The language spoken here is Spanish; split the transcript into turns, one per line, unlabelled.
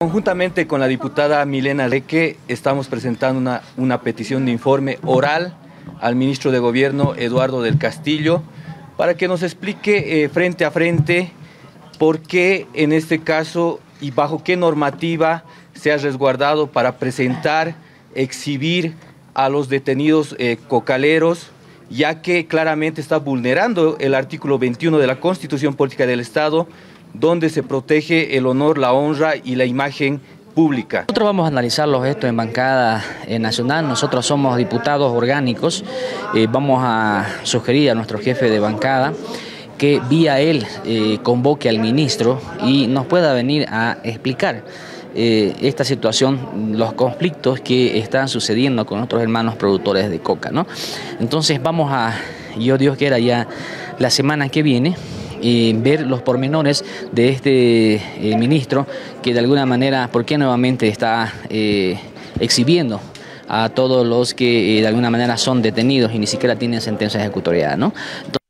Conjuntamente con la diputada Milena Leque estamos presentando una petición de informe oral al ministro de Gobierno, Eduardo del Castillo, para que nos explique frente a frente por qué en este caso y bajo qué normativa se ha resguardado para presentar, exhibir a los detenidos cocaleros, ya que claramente está vulnerando el artículo 21 de la Constitución Política del Estado, donde se protege el honor, la honra y la imagen pública.
Nosotros vamos a analizar los hechos en bancada nacional. Nosotros somos diputados orgánicos. Vamos a sugerir a nuestro jefe de bancada que vía él convoque al ministro y nos pueda venir a explicar esta situación, los conflictos que están sucediendo con nuestros hermanos productores de coca, ¿no? Entonces yo Dios quiera ya la semana que viene, ver los pormenores de este ministro que de alguna manera, ¿por qué nuevamente está exhibiendo a todos los que de alguna manera son detenidos y ni siquiera tienen sentencia ejecutoriada, ¿no?